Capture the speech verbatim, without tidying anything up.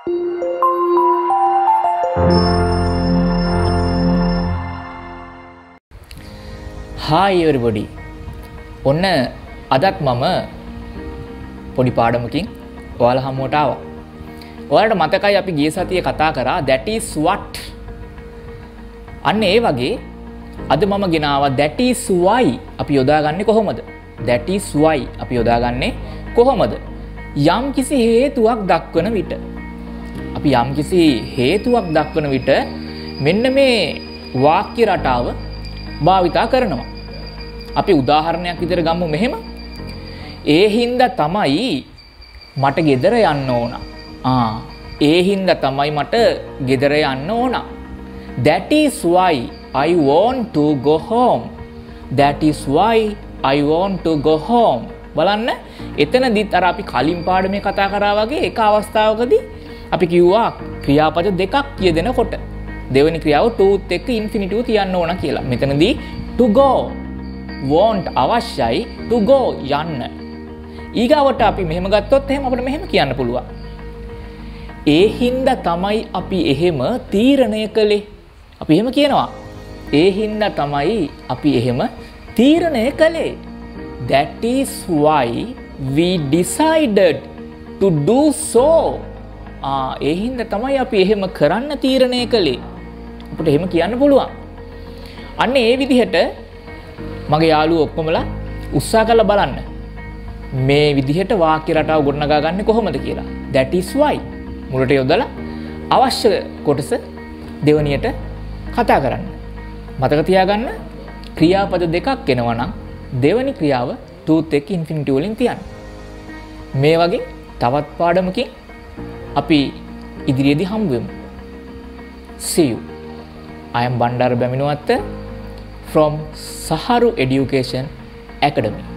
Hi everybody. ඔන්න අදත් මම පොඩි පාඩමකින් ඔයාලා හමුවට ආවා. ඔයාලට මතකයි අපි ගිය සතියේ කතා කරා that is what. අන්න ඒ වගේ අද මම ගෙනාවා that is why අපි යොදාගන්නේ කොහොමද? that is why අපි යොදාගන්නේ කොහොමද? යම් කිසි හේතුවක් දක්වන විට අපි යම් කිසි හේතුවක් දක්වන විට මෙන්න මේ වාක්‍ය රටාව භාවිතා කරනවා. අපි උදාහරණයක් විදිහට ගමු මෙහෙම. ඒ හින්දා තමයි මට ගෙදර යන්න ඕන. ආ ඒ හින්දා තමයි මට ගෙදර යන්න ඕන. That is why I want to go home. That is why I want to go home. බලන්න එතනදිත් අර අපි කලින් පාඩමේ කතා කරා වගේ එක අවස්ථාවකදී අපි කිව්වා ක්‍රියාපද දෙකක් කියදෙනකොට දෙවෙනි ක්‍රියාව toත් එක්ක infinitive තියන්න ඕන කියලා. මෙතනදී to go want අවශ්‍යයි to go යන්න. ඊගාවට අපි මෙහෙම ගත්තොත් එහෙම අපිට මෙහෙම කියන්න පුළුවන්. ඒ හින්දා තමයි අපි එහෙම තීරණය කළේ. අපි එහෙම කියනවා. ඒ හින්දා තමයි අපි එහෙම තීරණය කළේ. That is why we decided to do so. ආ ඒ හින්දා තමයි අපි එහෙම කරන්න තීරණය කළේ. අපිට එහෙම කියන්න පුළුවන්. අන්න ඒ විදිහට මගේ යාළුවෝ ඔක්කොමලා උත්සාහ කරලා බලන්න. මේ විදිහට වාක්‍ය රටාව ගොඩනගා ගන්න කොහොමද කියලා. That is why මුලට යොදලා අවශ්‍ය කොටස දෙවණියට කතා කරන්න. මතක තියාගන්න ක්‍රියාපද දෙකක් එනවා නම් දෙවනි ක්‍රියාව toත් එක්ක infinitive වලින් තියන්න. මේ වගේ තවත් පාඩමකින් අපි ඉදිරියේදී හමු වෙමු. See you. I am Bandara Baminawatta from Saharu Education Academy.